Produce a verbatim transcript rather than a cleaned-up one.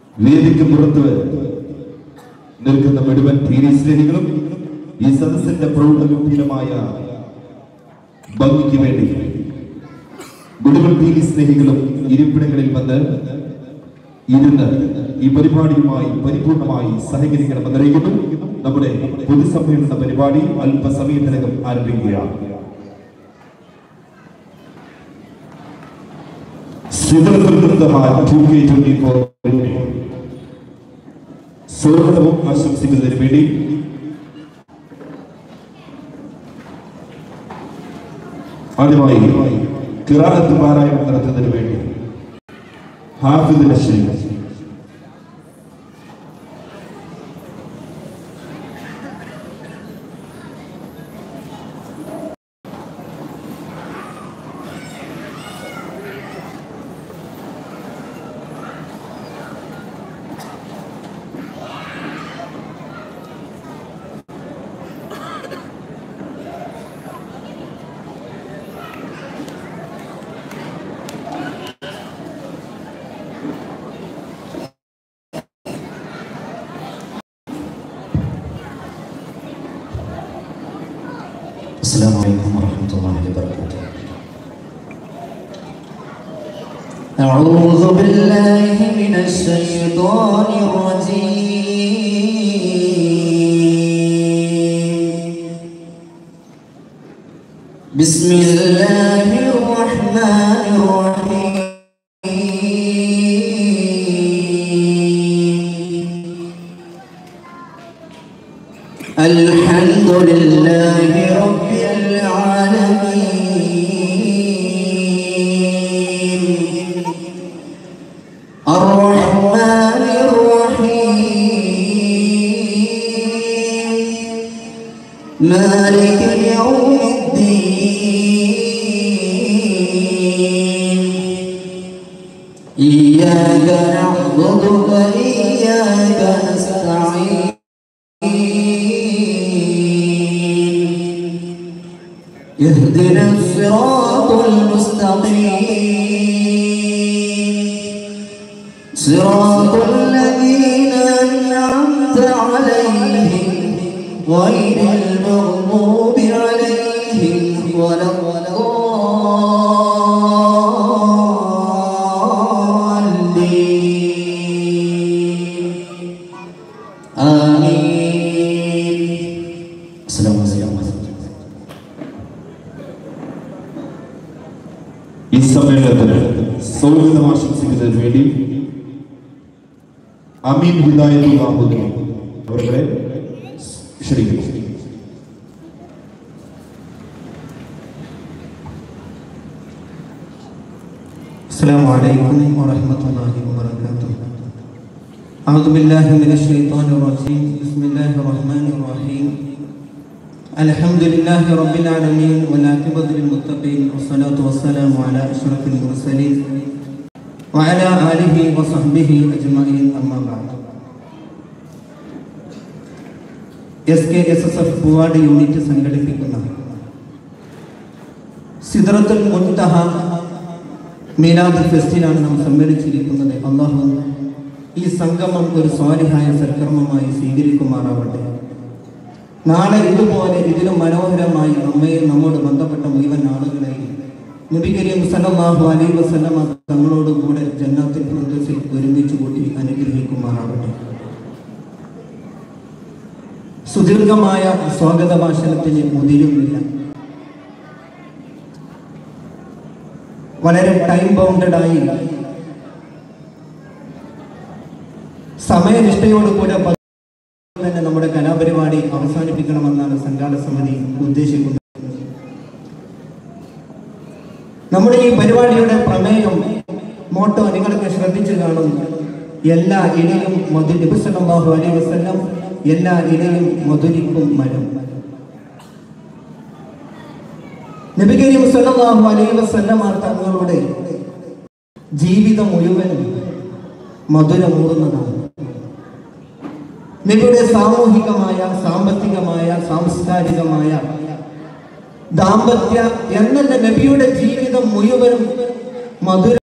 വേദിക്ക് പുറത്ത് നിൽക്കുന്ന മുഴുവൻ തീരെ സ്നേഹികളും ഈ സദസ്സിന്റെ പ്രൗഢഗംഭീരമായ ഭംഗിക്ക് വേണ്ടി മുഴുവൻ തീരെ സ്നേഹികളും ഇരിപ്പിടങ്ങളിൽ വന്ന് ഇരുന്ന് ഈ പരിപാടിയുമായി പരിപൂർണമായി സഹകരിക്കണമെന്ന് അറിയിക്കുന്നു. നമ്മുടെ പൊതുസമ്മേളന പരിപാടി അല്പസമയത്തിനകം ആരംഭിക്കുകയാണ്. സ്വാഗതവും ആശംസിക്കുന്നതിന് വേണ്ടി ആദ്യമായി ഖിറാഅത്ത് പാരായണം നടത്തുന്നതിന് വേണ്ടി ഹാഫിദ് നശ്രീ السلام عليكم ورحمة الله وبركاته. أعوذ بالله من الشيطان الرجيم. بسم الله الرحمن الرحيم. الحمد لله رب العالمين الرحمن الرحيم مالك يوم الدين إياك نعبد وإياك نستعين اهدنا الصراط المستقيم صراط الذين أنعمت عليهم غير المغضوب عليهم ولا الضالين آمين. السلام عليكم. ഈ സമ്മേളനത്തിന് സ്വാഗതം ആശംസിക്കുന്നതിന് വേണ്ടി അമീൻ ഹിദായത്തുൽ അഹമ്മദ് അവരെ ക്ഷണിക്കുന്നു. السلام عليكم ورحمة الله وبركاته. أعوذ بالله من الشيطان الرجيم. بسم الله الرحمن الرحيم. الحمد لله رب العالمين والعاقبة للمتقين والصلاة والسلام على أشرف المرسلين وعلى آله وصحبه أجمعين أما بعد. S K S S F Poovad unit സംഘടിപ്പിക്കുന്ന സിദ്റത്തുൽ മുൻതഹ മീലാദ് ഫെസ്റ്റിലാണ് നാം സമ്മേളിച്ചിരിക്കുന്നത്. അല്ലാഹു ഈ സംഗമം ഒരു സ്വാലിഹായ സൽക്കർമ്മമായി സ്വീകരിക്കുമാറാവട്ടെ. നാളെ ഇതുപോലെ ഇതിലും മനോഹരമായി നമ്മയും നമ്മോട് ബന്ധപ്പെട്ട മുഴുവൻ ആളുകളെയും നബി കരീം സല്ലല്ലാഹു അലൈഹി വസല്ലമ തങ്ങളോട് കൂടെ ജന്നത്തുൽ ഫിർദൗസിൽ ഒരുമിച്ച് കൂട്ടി അനുഗ്രഹിക്കുമാറാവട്ടെ. സുദീർഘമായ സ്വാഗത ഭാഷണത്തിന് മുതിരുന്നില്ല. വളരെ ടൈം ബൗണ്ടഡായി സമയനിഷ്ഠയോടുകൂടെ തന്നെ നമ്മുടെ കലാപരിപാടി അവസാനിപ്പിക്കണമെന്നാണ് സംഘാടക സമിതി ഉദ്ദേശിക്കുന്നത്. നമ്മുടെ ഈ പരിപാടിയുടെ പ്രമേയം മോട്ടോ നിങ്ങളൊക്കെ ശ്രദ്ധിച്ചു കാണും. എല്ലാ ഇലയും മധു നബി സല്ലല്ലാഹു അലൈഹി വസല്ലം എല്ലാ ഇലയും മധുരിക്കും മരം. നബി കരീം സല്ലല്ലാഹു അലൈഹി വസല്ലം തങ്ങളുടെ ജീവിതം മുഴുവൻ മധുരമൂറുന്നതാണ്. നബിയുടെ സാമൂഹികമായ സാമ്പത്തികമായ സാംസ്കാരികമായ ദാമ്പത്യ എന്നല്ല നബിയുടെ ജീവിതം മുഴുവനും മധുര